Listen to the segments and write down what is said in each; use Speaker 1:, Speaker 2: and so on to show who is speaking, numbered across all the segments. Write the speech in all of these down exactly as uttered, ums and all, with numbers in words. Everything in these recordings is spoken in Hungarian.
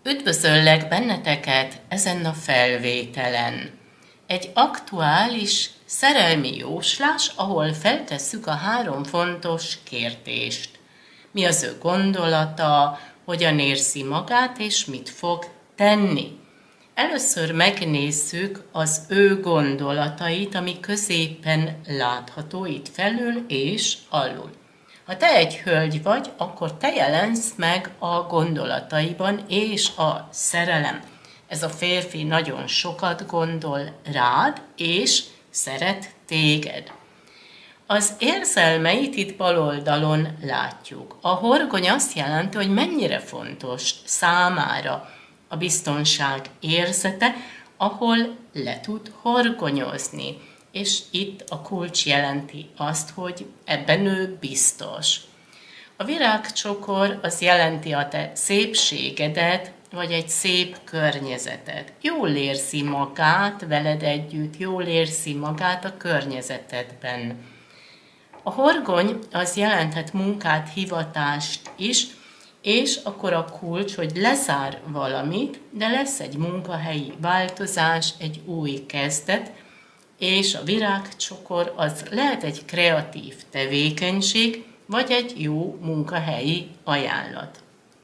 Speaker 1: Üdvözöllek benneteket ezen a felvételen. Egy aktuális szerelmi jóslás, ahol feltesszük a három fontos kérdést. Mi az ő gondolata, hogyan érzi magát és mit fog tenni. Először megnézzük az ő gondolatait, ami középen látható itt felül és alul. Ha te egy hölgy vagy, akkor te jelensz meg a gondolataiban és a szerelem. Ez a férfi nagyon sokat gondol rád, és szeret téged. Az érzelmeit itt bal oldalon látjuk. A horgony azt jelenti, hogy mennyire fontos számára a biztonság érzete, ahol le tud horgonyozni. És itt a kulcs jelenti azt, hogy ebben ő biztos. A virágcsokor az jelenti a te szépségedet, vagy egy szép környezetet. Jól érzi magát veled együtt, jól érzi magát a környezetedben. A horgony az jelenthet munkát, hivatást is, és akkor a kulcs, hogy lezár valamit, de lesz egy munkahelyi változás, egy új kezdet, és a virágcsokor az lehet egy kreatív tevékenység, vagy egy jó munkahelyi ajánlat.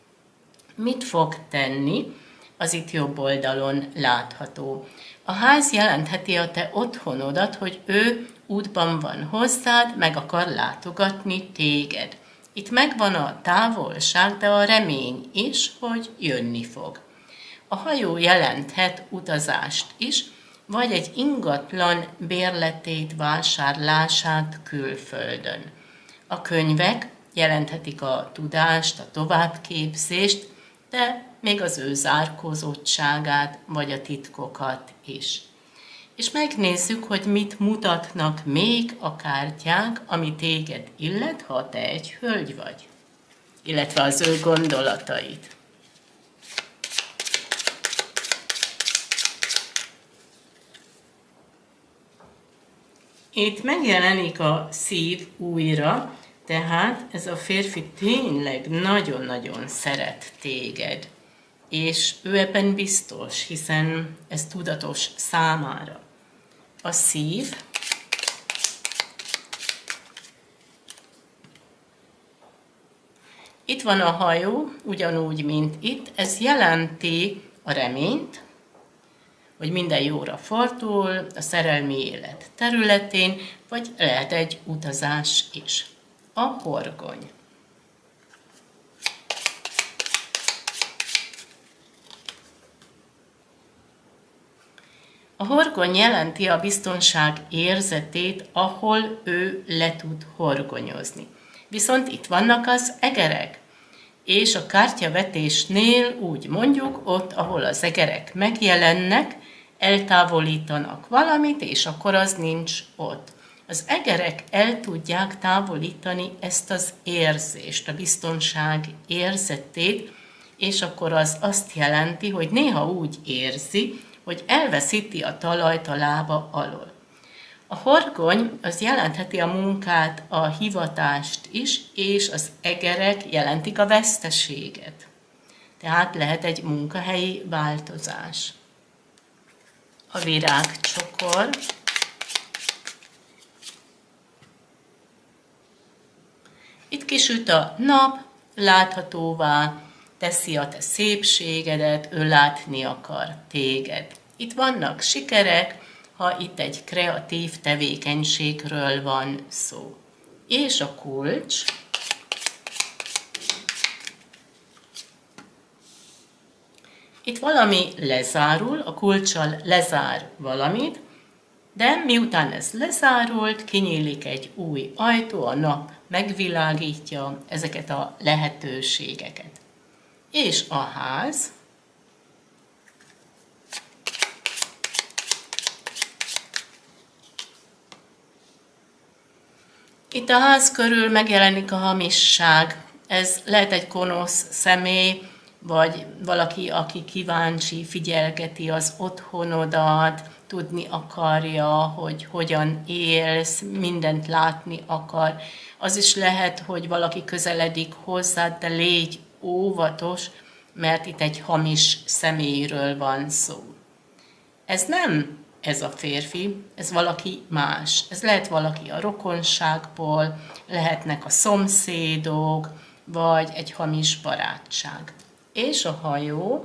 Speaker 1: Mit fog tenni? Az itt jobb oldalon látható. A ház jelentheti a te otthonodat, hogy ő útban van hozzád, meg akar látogatni téged. Itt megvan a távolság, de a remény is, hogy jönni fog. A hajó jelenthet utazást is, vagy egy ingatlan bérletét, vásárlását külföldön. A könyvek jelenthetik a tudást, a továbbképzést, de még az ő zárkózottságát, vagy a titkokat is. És megnézzük, hogy mit mutatnak még a kártyák, ami téged illet, ha te egy hölgy vagy, illetve az ő gondolatait. Itt megjelenik a szív újra, tehát ez a férfi tényleg nagyon-nagyon szeret téged. És ő ebben biztos, hiszen ez tudatos számára. A szív itt van a hajó, ugyanúgy, mint itt. Ez jelenti a reményt, hogy minden jóra fordul a szerelmi élet területén, vagy lehet egy utazás is. A horgony. A horgony jelenti a biztonság érzetét, ahol ő le tud horgonyozni. Viszont itt vannak az egerek. És a kártyavetésnél úgy mondjuk, ott, ahol az egerek megjelennek, eltávolítanak valamit, és akkor az nincs ott. Az egerek el tudják távolítani ezt az érzést, a biztonság érzetét, és akkor az azt jelenti, hogy néha úgy érzi, hogy elveszíti a talajt a lába alól. A horgony az jelentheti a munkát, a hivatást is, és az egerek jelentik a veszteséget. Tehát lehet egy munkahelyi változás. A virágcsokor. Itt kisüt a nap, láthatóvá teszi a te szépségedet, ő látni akar téged. Itt vannak sikerek, ha itt egy kreatív tevékenységről van szó. És a kulcs. Itt valami lezárul, a kulccsal lezár valamit, de miután ez lezárult, kinyílik egy új ajtó, a nap megvilágítja ezeket a lehetőségeket. És a ház. Itt a ház körül megjelenik a hamisság. Ez lehet egy gonosz személy, vagy valaki, aki kíváncsi, figyelgeti az otthonodat, tudni akarja, hogy hogyan élsz, mindent látni akar. Az is lehet, hogy valaki közeledik hozzád, de légy óvatos, mert itt egy hamis személyről van szó. Ez nem ez a férfi, ez valaki más. Ez lehet valaki a rokonságból, lehetnek a szomszédok, vagy egy hamis barátság. És a hajó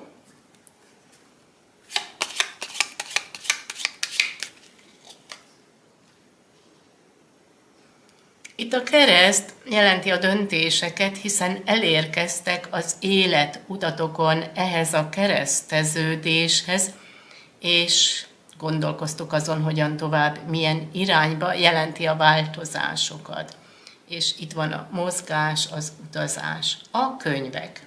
Speaker 1: itt a kereszt jelenti a döntéseket, hiszen elérkeztek az élet utatokon ehhez a kereszteződéshez, és gondolkoztuk azon, hogyan tovább, milyen irányba jelenti a változásokat. És itt van a mozgás, az utazás, a könyvek.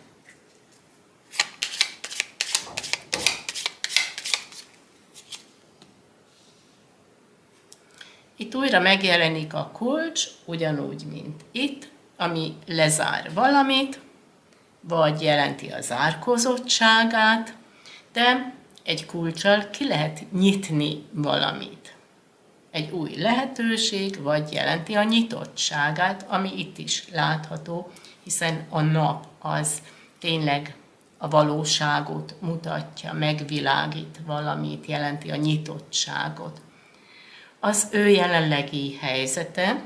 Speaker 1: Itt újra megjelenik a kulcs, ugyanúgy, mint itt, ami lezár valamit, vagy jelenti a zárkózottságát, de egy kulccsal ki lehet nyitni valamit. Egy új lehetőség, vagy jelenti a nyitottságát, ami itt is látható, hiszen a nap az tényleg a valóságot mutatja, megvilágít valamit, jelenti a nyitottságot. Az ő jelenlegi helyzete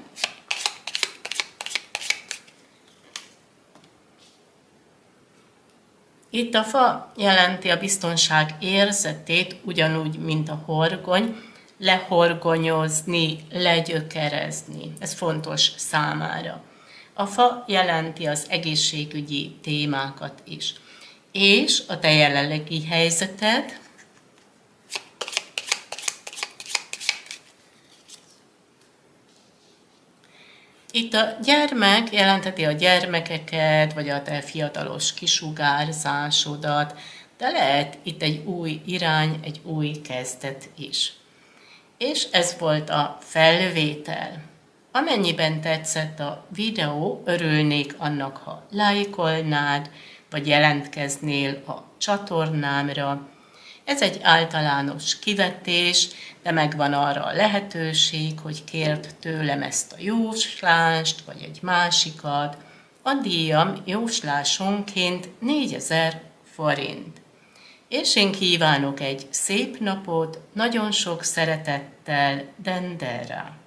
Speaker 1: itt a fa jelenti a biztonság érzetét, ugyanúgy, mint a horgony, lehorgonyozni, legyökerezni. Ez fontos számára. A fa jelenti az egészségügyi témákat is. És a te jelenlegi helyzeted itt a gyermek jelenteti a gyermekeket, vagy a te fiatalos kisugárzásodat, de lehet itt egy új irány, egy új kezdet is. És ez volt a felvétel. Amennyiben tetszett a videó, örülnék annak, ha lájkolnád, vagy jelentkeznél a csatornámra. Ez egy általános kivetés, de megvan arra a lehetőség, hogy kérd tőlem ezt a jóslást, vagy egy másikat. A díjam jóslásonként négyezer forint. És én kívánok egy szép napot, nagyon sok szeretettel, Dendera.